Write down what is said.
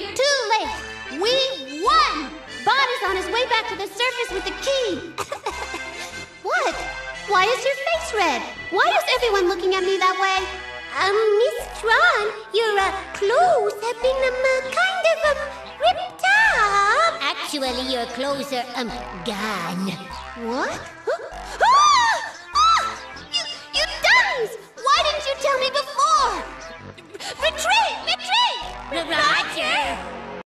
too late. We won! Bot is on his way back to the surface with the key. What? Why is your face red? Why is everyone looking at me that way? Miss Tron, your clothes have been kind of ripped up. Actually, your clothes are gone. What? You dummies! Why didn't you tell me before? Retreat! Retreat! Roger!